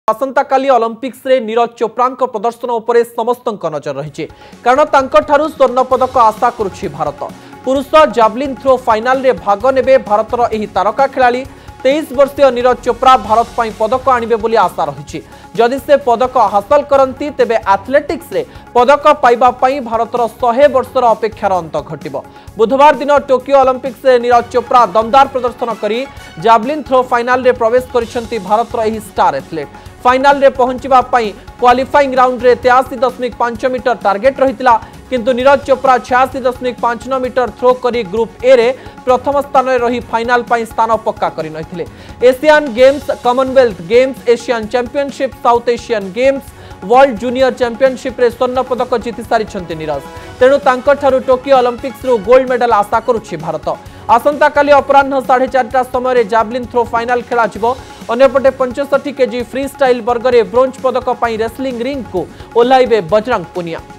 आसंता काली Olympics रे नीरज चोप्रा प्रदर्शन उपरे समस्त नजर रही कारण तांकठारु स्वर्ण पदक आशा करुछि भारत। पुरुष जावलिन थ्रो फाइनाल रे भाग नेबे भारतर एही तारका खिलाड़ी 23 वर्षीय नीरज चोप्रा भारत पई पदक आनिबे बोली आशा रही। जदि से पदक हासिल करती तेबे एथलेटिक्स रे पदक पाइबा पई भारतर 100 वर्षर अपेक्षार अंत घटिबो। बुधवार दिन टोकियो ओलंपिक्स रे नीरज चोप्रा दमदार प्रदर्शन करी जावलिन थ्रो फाइनाल रे प्रवेश करिसेंती भारतर एही स्टार एथलेट। फाइनाल रे पहुंचबा पई क्वालिफाइंग राउंड रे 83.5 मीटर टार्गेट रहितला किंतु नीरज चोप्रा 86.59 मीटर थ्रो करी ग्रुप ए रे प्रथम स्थान रे रही फाइनाल पई स्थान पक्का करि नथिले। Asian games, commonwealth games, Asian championship, south Asian games, world junior championship रे स्वर्ण पदक जीति सारिछन्ते नीरज। तेणु तांकठारु टोकियो ओलंपिक्स रो गोल्ड मेडल आशा करुछि भारत। आसंता काली अपराह्न 4:30 समय जावलिन थ्रो फाइनाल खेला जिवो। अन्यपटे 65 केजी फ्री स्टाइल वर्ग में ब्रोंज पदक रेसलिंग रिंग को ओह्लैबे बजरंग पुनिया।